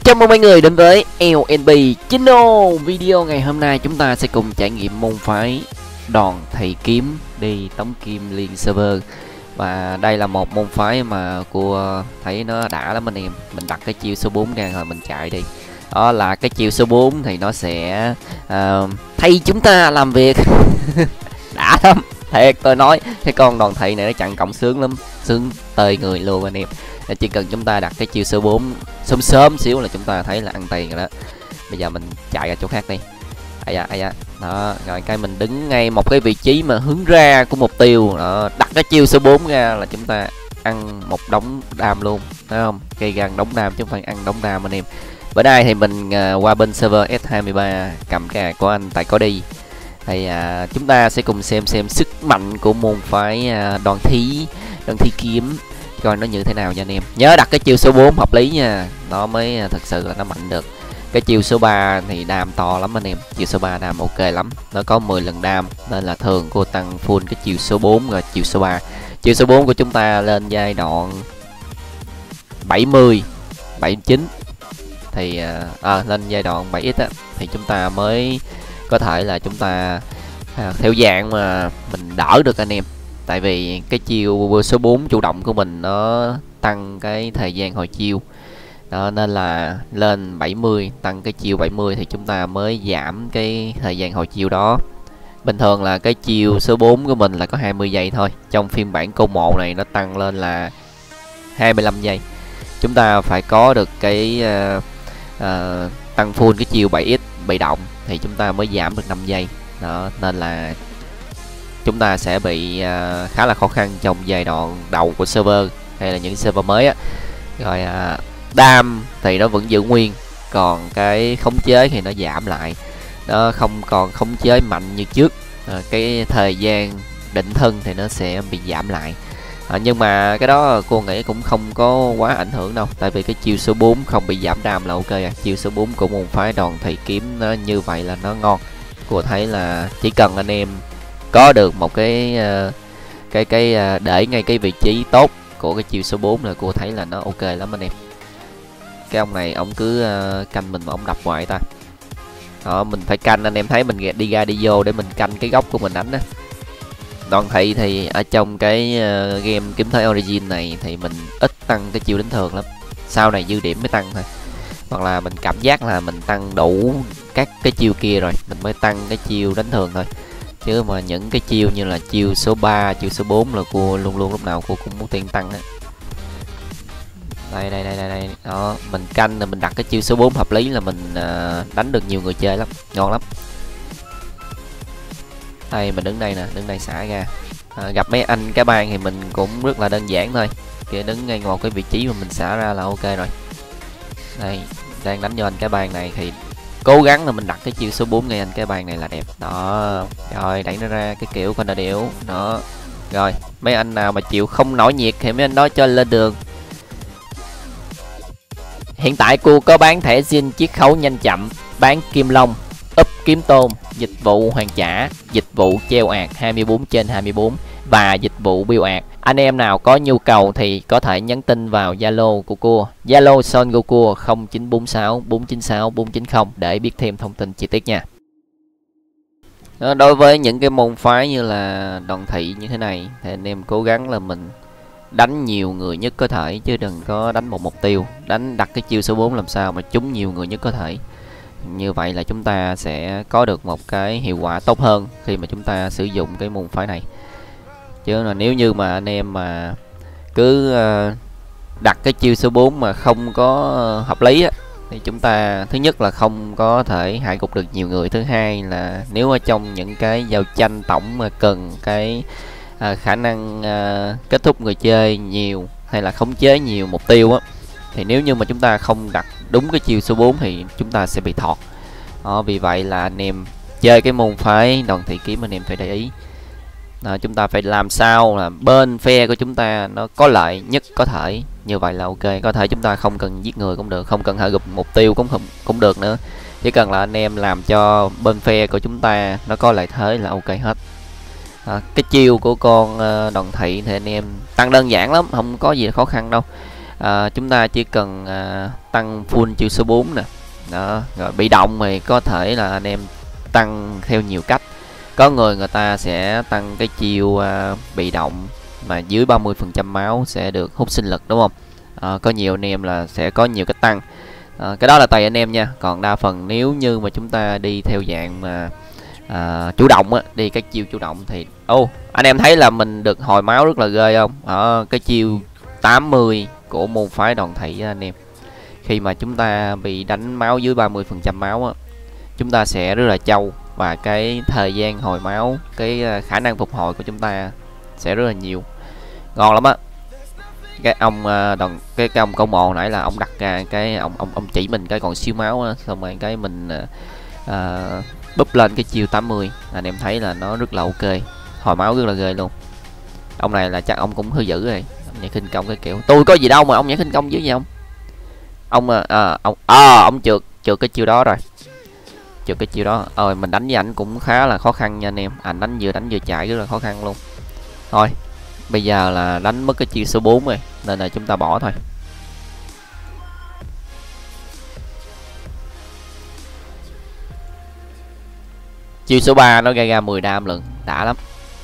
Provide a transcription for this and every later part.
Chào mừng mọi người đến với LNB Channel. Video ngày hôm nay chúng ta sẽ cùng trải nghiệm môn phái đòn thầy kiếm đi tống kim liên server. Và đây là một môn phái mà cô thấy nó đã lắm anh em. Mình đặt cái chiêu số 4 ra rồi mình chạy đi. Đó là cái chiêu số 4 thì nó sẽ thay chúng ta làm việc. Đã lắm. Thiệt tôi nói cái con đòn thầy này nó chặn cộng sướng lắm, sướng tơi người luôn anh em. Chỉ cần chúng ta đặt cái chiêu số 4 sớm xíu là chúng ta thấy là ăn tiền rồi đó. Bây giờ mình chạy ra chỗ khác đi. Ai da. Đó, rồi cái mình đứng ngay một cái vị trí mà hướng ra của mục tiêu. Đó, đặt cái chiêu số 4 ra là chúng ta ăn một đống đam luôn, thấy không? Cây gan đống đam chứ không phải ăn đống đam anh em. Bữa nay thì mình qua bên server S23 cầm cái của anh Tài có đi. Thì chúng ta sẽ cùng xem sức mạnh của môn phái đòn thí kiếm coi nó như thế nào nha anh em. Nhớ đặt cái chiêu số 4 hợp lý nha, nó mới thực sự là nó mạnh được. Cái chiêu số 3 thì đam to lắm anh em, chiêu số 3 đam ok lắm, nó có 10 lần đam nên là thường cô tăng full cái chiêu số 4 và chiêu số 3. Chiêu số 4 của chúng ta lên giai đoạn 70 79 thì lên giai đoạn 7x á thì chúng ta mới có thể là chúng ta theo dạng mà mình đỡ được anh em. Tại vì cái chiêu số 4 chủ động của mình nó tăng cái thời gian hồi chiêu đó, nên là lên 70 tăng cái chiêu 70 thì chúng ta mới giảm cái thời gian hồi chiêu đó. Bình thường là cái chiêu số 4 của mình là có 20 giây thôi, trong phiên bản câu 1 này nó tăng lên là 25 giây. Chúng ta phải có được cái tăng full cái chiêu 7x bị động thì chúng ta mới giảm được 5 giây đó, nên là chúng ta sẽ bị khá là khó khăn trong giai đoạn đầu của server hay là những server mới á. Rồi đam thì nó vẫn giữ nguyên, còn cái khống chế thì nó giảm lại, nó không còn khống chế mạnh như trước. Cái thời gian định thân thì nó sẽ bị giảm lại, nhưng mà cái đó cô nghĩ cũng không có quá ảnh hưởng đâu, tại vì cái chiêu số 4 không bị giảm đam là ok à. Chiêu số 4 của môn phái đòn thầy kiếm nó như vậy là nó ngon. Cô thấy là chỉ cần anh em có được một cái để ngay cái vị trí tốt của cái chiêu số 4 là cô thấy là nó ok lắm anh em. Cái ông này ông cứ canh mình mà ông đập hoài ta. Đó, mình phải canh, anh em thấy mình đi ra đi vô để mình canh cái góc của mình đánh á. Đòn thầy thì ở trong cái game kiếm thế origin này thì mình ít tăng cái chiêu đánh thường lắm, sau này dư điểm mới tăng thôi, hoặc là mình cảm giác là mình tăng đủ các cái chiêu kia rồi mình mới tăng cái chiêu đánh thường thôi. Chứ mà những cái chiêu như là chiêu số 3, chiêu số 4 là cô luôn lúc nào cô cũng muốn tiên tăng á. Đây. Đó, mình canh là mình đặt cái chiêu số 4 hợp lý là mình đánh được nhiều người chơi lắm, ngon lắm. Đây mình đứng đây nè, đứng đây xả ra. Gặp mấy anh cái bang thì mình cũng rất là đơn giản thôi. Kia đứng ngay ngồi cái vị trí mà mình xả ra là ok rồi. Đây, đang đánh cho anh cái bang này thì cố gắng là mình đặt cái chiêu số 4 ngay anh cái bàn này là đẹp đó. Rồi đẩy nó ra cái kiểu con đà điểu đó. Rồi mấy anh nào mà chịu không nổi nhiệt thì mấy anh đó cho lên đường. Hiện tại cô có bán thẻ zin chiết khấu nhanh chậm, bán kim long, úp kiếm tôm, dịch vụ hoàn trả, dịch vụ treo ạt 24/24 và dịch vụ bill ạt. Anh em nào có nhu cầu thì có thể nhắn tin vào Zalo của cô, Zalo Son Goku 0946 496 490 để biết thêm thông tin chi tiết nha. Đối với những cái môn phái như là đòn thị như thế này thì anh em cố gắng là mình đánh nhiều người nhất có thể, chứ đừng có đánh một mục tiêu. Đặt cái chiêu số 4 làm sao mà trúng nhiều người nhất có thể. Như vậy là chúng ta sẽ có được một cái hiệu quả tốt hơn khi mà chúng ta sử dụng cái môn phái này. Chứ là nếu như mà anh em mà cứ đặt cái chiêu số 4 mà không có hợp lý á, thì chúng ta thứ nhất là không có thể hạ gục được nhiều người, thứ hai là nếu ở trong những cái giao tranh tổng mà cần cái khả năng kết thúc người chơi nhiều hay là khống chế nhiều mục tiêu á, thì nếu như mà chúng ta không đặt đúng cái chiêu số 4 thì chúng ta sẽ bị thọt. Vì vậy là anh em chơi cái môn phái đòn thị kiếm anh em phải để ý. Chúng ta phải làm sao là bên phe của chúng ta nó có lợi nhất có thể, như vậy là ok. Có thể chúng ta không cần giết người cũng được, không cần hạ gục mục tiêu cũng được nữa, chỉ cần là anh em làm cho bên phe của chúng ta nó có lợi thế là ok hết. Cái chiêu của con đòn thị thì anh em tăng đơn giản lắm, không có gì khó khăn đâu. Chúng ta chỉ cần tăng full chiêu số 4 nè. Đó, rồi bị động thì có thể là anh em tăng theo nhiều cách. Có người ta sẽ tăng cái chiêu bị động mà dưới 30% máu sẽ được hút sinh lực, đúng không? Có nhiều anh em là sẽ có nhiều cách tăng. Cái đó là tùy anh em nha. Còn đa phần nếu như mà chúng ta đi theo dạng mà chủ động á, đi cái chiêu chủ động thì anh em thấy là mình được hồi máu rất là ghê không? Cái chiêu 80 của môn phái đoàn thị anh em, khi mà chúng ta bị đánh máu dưới 30% máu á, chúng ta sẽ rất là trâu, và cái thời gian hồi máu, cái khả năng phục hồi của chúng ta sẽ rất là nhiều, ngon lắm á. Cái ông cái ông câu mồ nãy là ông đặt ra cái ông chỉ mình cái còn siêu máu á, xong rồi cái mình búp lên cái chiêu 80, anh em thấy là nó rất là ok, hồi máu rất là ghê luôn. Ông này là chắc ông cũng hơi dữ rồi, ông nhảy khinh công cái kiểu tôi có gì đâu mà ông nhảy khinh công dữ vậy ông trượt cái chiêu đó rồi, trượt cái chiêu đó. Mình đánh với ảnh cũng khá là khó khăn nha anh em, ảnh đánh vừa chạy rất là khó khăn luôn. Thôi bây giờ là đánh mất cái chiêu số 4 rồi nên là chúng ta bỏ thôi. Chiêu số 3 nó gây ra 10 đam lần, đã lắm.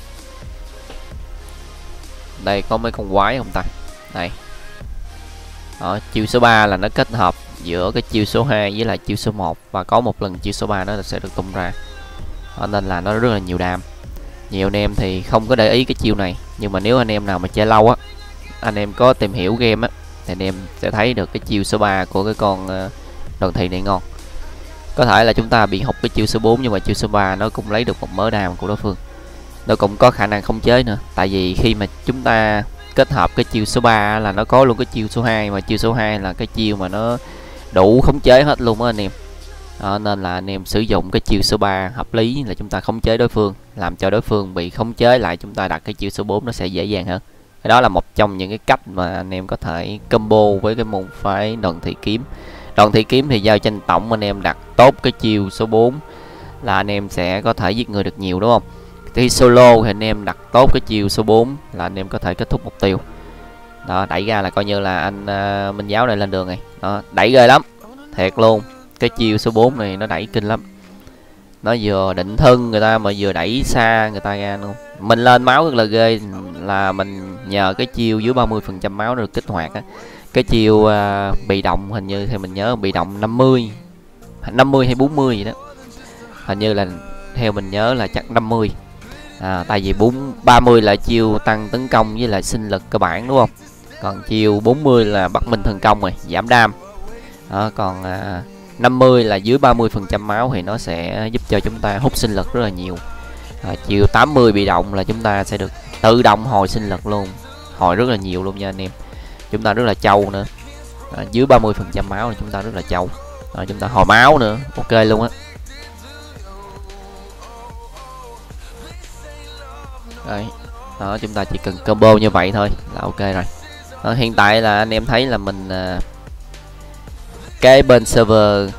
Đây có mấy con quái không ta? Đây. Đó, chiêu số 3 là nó kết hợp giữa cái chiêu số 2 với lại chiêu số 1, và có một lần chiêu số 3 nó sẽ được tung ra. Nên là nó rất là nhiều đam. Nhiều anh em thì không có để ý cái chiêu này, nhưng mà nếu anh em nào mà chơi lâu á, anh em có tìm hiểu game á, thì anh em sẽ thấy được cái chiêu số 3 của cái con đoàn thị này ngon. Có thể là chúng ta bị hụt cái chiêu số 4, nhưng mà chiêu số 3 nó cũng lấy được một mớ đam của đối phương. Nó cũng có khả năng khống chế nữa, tại vì khi mà chúng ta kết hợp cái chiêu số 3 là nó có luôn cái chiêu số 2, mà chiêu số 2 là cái chiêu mà nó đủ khống chế hết luôn á anh em. Nên là anh em sử dụng cái chiêu số 3 hợp lý là chúng ta khống chế đối phương, làm cho đối phương bị khống chế lại, chúng ta đặt cái chiêu số 4 nó sẽ dễ dàng hơn. Cái đó là một trong những cái cách mà anh em có thể combo với cái môn phái đoàn thị kiếm. Đoàn thị kiếm thì giao tranh tổng anh em đặt tốt cái chiêu số 4 là anh em sẽ có thể giết người được nhiều, đúng không? Khi solo thì anh em đặt tốt cái chiêu số 4 là anh em có thể kết thúc mục tiêu. Đó, đẩy ra là coi như là anh Minh Giáo này lên đường này. Đó, đẩy ghê lắm, thiệt luôn. Cái chiêu số 4 này nó đẩy kinh lắm, nó vừa định thân người ta mà vừa đẩy xa người ta ra luôn. Mình lên máu rất là ghê, là mình nhờ cái chiêu dưới 30% máu được kích hoạt á. Cái chiêu bị động hình như thì mình nhớ bị động 50 hay 40 gì đó, hình như là theo mình nhớ là chắc 50. Tại vì 30 là chiêu tăng tấn công với lại sinh lực cơ bản, đúng không? Còn chiêu 40 là bắt minh thần công rồi, giảm đam. Còn 50 là dưới 30% máu thì nó sẽ giúp cho chúng ta hút sinh lực rất là nhiều. Chiêu 80 bị động là chúng ta sẽ được tự động hồi sinh lực luôn, hồi rất là nhiều luôn nha anh em. Chúng ta rất là trâu nữa. Dưới 30% máu thì chúng ta rất là trâu. Chúng ta hồi máu nữa, ok luôn á. Đấy. Đó, chúng ta chỉ cần combo như vậy thôi là ok rồi. Hiện tại là anh em thấy là mình cái bên server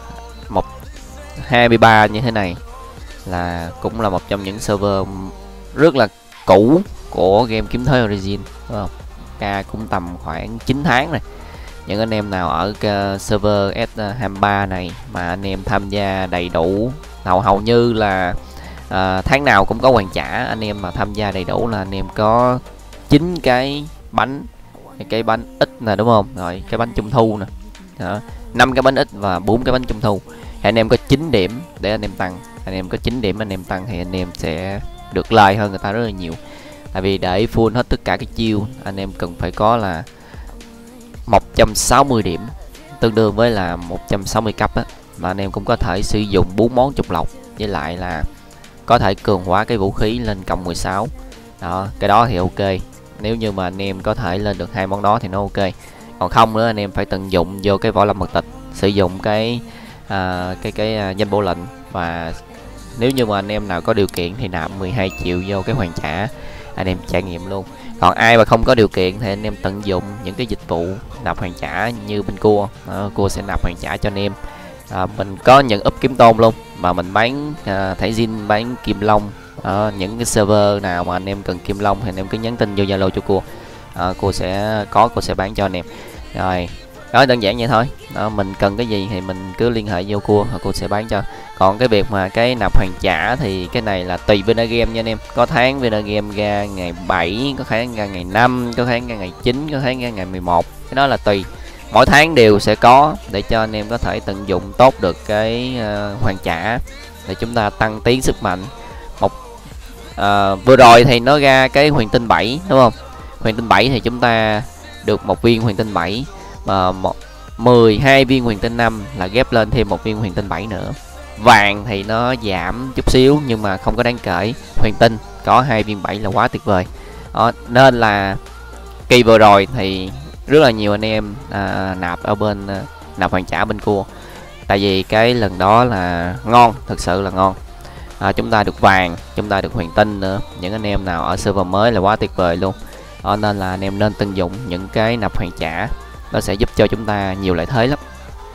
123 như thế này là cũng là một trong những server rất là cũ của game Kiếm Thế Origin, đúng không? Cũng tầm khoảng 9 tháng này. Những anh em nào ở server S23 này mà anh em tham gia đầy đủ, hầu như là tháng nào cũng có hoàn trả, anh em mà tham gia đầy đủ là anh em có 9 cái bánh, cái bánh ít nè, đúng không? Rồi cái bánh trung thu nè, 5 cái bánh ít và 4 cái bánh trung thu. Thì anh em có 9 điểm để anh em tăng, anh em có 9 điểm anh em tăng thì anh em sẽ được lời hơn người ta rất là nhiều. Tại vì để full hết tất cả cái chiêu anh em cần phải có là 160 điểm, tương đương với là 160 cấp á. Mà anh em cũng có thể sử dụng 4 món trục lộc, với lại là có thể cường hóa cái vũ khí lên công 16. Đó, cái đó thì ok. Nếu như mà anh em có thể lên được 2 món đó thì nó ok. Còn không nữa anh em phải tận dụng vô cái võ lâm mật tịch, sử dụng cái danh bổ lệnh, và nếu như mà anh em nào có điều kiện thì nạp 12 triệu vô cái hoàn trả, anh em trải nghiệm luôn. Còn ai mà không có điều kiện thì anh em tận dụng những cái dịch vụ nạp hoàn trả như bên cua. Cua sẽ nạp hoàn trả cho anh em. Mình có những up kiếm tôn luôn, mà mình bán thẻ zin, bán kim long. Những cái server nào mà anh em cần kim long thì anh em cứ nhắn tin vô Zalo cho cua. Cô sẽ bán cho anh em. Rồi, đó đơn giản vậy thôi. Đó, mình cần cái gì thì mình cứ liên hệ vô cua, cua sẽ bán cho. Còn cái việc mà cái nạp hoàn trả thì cái này là tùy Vinagame nha anh em. Có tháng Vinagame ra ngày 7, có tháng ra ngày 5, có tháng ra ngày 9, có tháng ra ngày 11. Cái đó là tùy. Mỗi tháng đều sẽ có để cho anh em có thể tận dụng tốt được cái hoàn trả để chúng ta tăng tiến sức mạnh. Vừa rồi thì nó ra cái huyền tinh 7 đúng không? Huyền tinh 7 thì chúng ta được một viên huyền tinh 7 và 12 viên huyền tinh 5 là ghép lên thêm một viên huyền tinh 7 nữa. Vàng thì nó giảm chút xíu nhưng mà không có đáng kể. Huyền tinh có 2 viên 7 là quá tuyệt vời. Đó, nên là kỳ vừa rồi thì rất là nhiều anh em nạp ở bên nạp hoàn trả bên cua. Tại vì cái lần đó là ngon, thực sự là ngon. Chúng ta được vàng, chúng ta được huyền tinh nữa. Những anh em nào ở server mới là quá tuyệt vời luôn. Nên là anh em nên tận dụng những cái nạp hoàn trả, nó sẽ giúp cho chúng ta nhiều lợi thế lắm.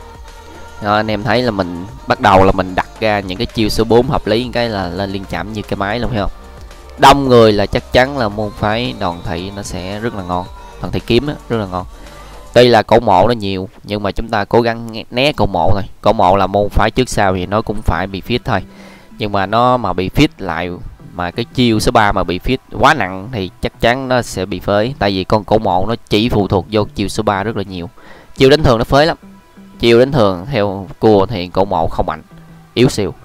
Anh em thấy là mình bắt đầu là mình đặt ra những cái chiêu số 4 hợp lý, cái là lên liên chạm như cái máy luôn, thấy không? Đông người là chắc chắn là môn phái đoàn thị nó sẽ rất là ngon. Đoàn thị kiếm á, rất là ngon. Tuy là cổ mộ nó nhiều nhưng mà chúng ta cố gắng né cổ mộ thôi. Cổ mộ là môn phái trước sau thì nó cũng phải bị fit thôi. Nhưng mà nó mà bị fit lại, mà cái chiêu số 3 mà bị fit quá nặng thì chắc chắn nó sẽ bị phế. Tại vì con cổ mộ nó chỉ phụ thuộc vô chiêu số 3 rất là nhiều. Chiêu đánh thường nó phế lắm. Chiêu đánh thường theo cua thì cổ mộ không mạnh, yếu xìu.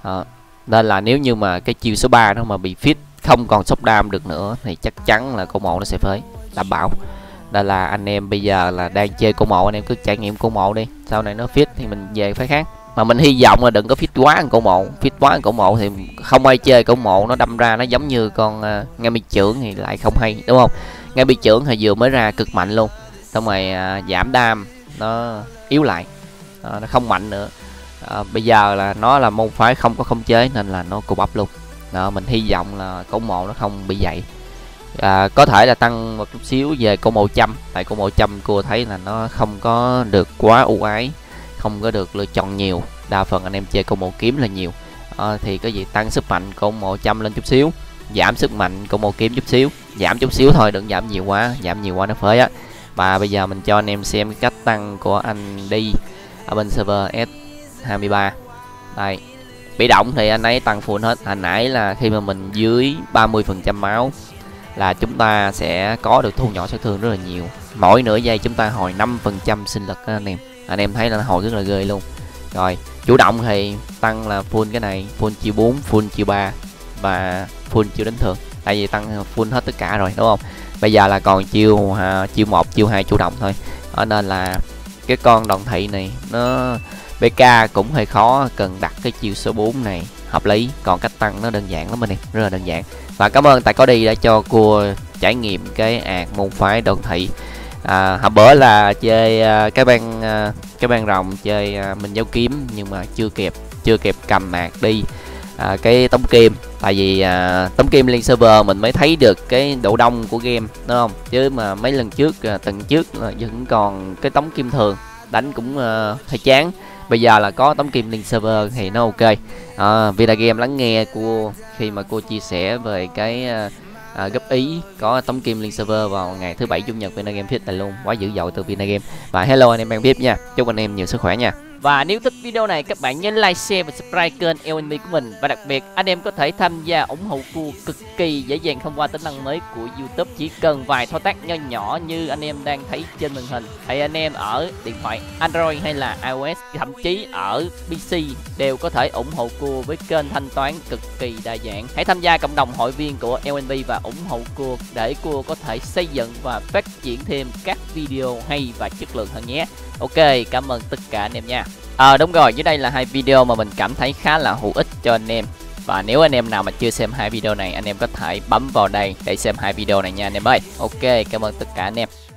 Nên là nếu như mà cái chiêu số 3 nó mà bị fit, không còn sốc đam được nữa thì chắc chắn là cổ mộ nó sẽ phế, đảm bảo. Nên là anh em bây giờ là đang chơi cổ mộ, anh em cứ trải nghiệm cổ mộ đi, sau này nó fit thì mình về phái khác. Mà mình hy vọng là đừng có fit quá cổ mộ. Fit quá cổ mộ thì không ai chơi cổ mộ, nó đâm ra nó giống như con Nga mi trưởng thì lại không hay, đúng không? Nga mi trưởng thì vừa mới ra cực mạnh luôn, xong rồi giảm đam nó yếu lại, nó không mạnh nữa. Bây giờ là nó là môn phái không có khống chế nên là nó cục bắp luôn. Đó, mình hy vọng là cổ mộ nó không bị vậy. Có thể là tăng một chút xíu về cổ mộ trăm, tại cổ mộ trăm cô thấy là nó không có được quá ưu ái, không có được lựa chọn nhiều, đa phần anh em chơi cổ mộ kiếm là nhiều. Thì cái gì tăng sức mạnh cổ mộ trăm lên chút xíu, giảm sức mạnh cổ mộ kiếm chút xíu, giảm chút xíu thôi, đừng giảm nhiều quá, giảm nhiều quá nó phế á. Và bây giờ mình cho anh em xem cái cách tăng của anh đi ở bên server S23. Đây, bị động thì anh ấy tăng full hết. Hồi nãy là khi mà mình dưới 30% máu là chúng ta sẽ có được thu nhỏ sát thương rất là nhiều. Mỗi nửa giây chúng ta hồi 5% sinh lực đó anh em. Anh em thấy là hồi rất là ghê luôn. Rồi, chủ động thì tăng là full cái này, full chiêu 4, full chiêu 3 và full chiêu đánh thường. Tại vì tăng full hết tất cả rồi, đúng không? Bây giờ là còn chiêu 1, chiêu 2 chủ động thôi. Đó nên là cái con đoàn thị này nó BK cũng hơi khó, cần đặt cái chiêu số 4 này hợp lý. Còn cách tăng nó đơn giản lắm anh em, rất là đơn giản. Và cảm ơn Tài Có Đi đã cho cua trải nghiệm cái môn phái đoàn thị. Hồi bữa là chơi cái ban rồng, chơi mình giao kiếm nhưng mà chưa kịp cầm đi cái tống kim. Tại vì tống kim lên server mình mới thấy được cái độ đông của game, đúng không? Chứ mà mấy lần trước tuần trước là vẫn còn cái tống kim thường, đánh cũng hơi chán. Bây giờ là có tống kim lên server thì nó ok. Vinagame lắng nghe cô khi mà cô chia sẻ về cái góp ý có tống kim lên server vào ngày thứ Bảy Chủ nhật. Vinagame thích này luôn, quá dữ dội từ Vinagame. Và hello anh em đang biết nha, chúc anh em nhiều sức khỏe nha. Và nếu thích video này các bạn nhớ like, share và subscribe kênh LNB của mình. Và đặc biệt anh em có thể tham gia ủng hộ cua cực kỳ dễ dàng thông qua tính năng mới của YouTube. Chỉ cần vài thao tác nho nhỏ như anh em đang thấy trên màn hình. Thì anh em ở điện thoại Android hay là iOS, thậm chí ở PC đều có thể ủng hộ cua với kênh thanh toán cực kỳ đa dạng. Hãy tham gia cộng đồng hội viên của LNB và ủng hộ cua để cua có thể xây dựng và phát triển thêm các video hay và chất lượng hơn nhé. Ok, cảm ơn tất cả anh em nha. Đúng rồi, dưới đây là hai video mà mình cảm thấy khá là hữu ích cho anh em. Và nếu anh em nào mà chưa xem hai video này, anh em có thể bấm vào đây để xem hai video này nha anh em ơi. Ok, cảm ơn tất cả anh em.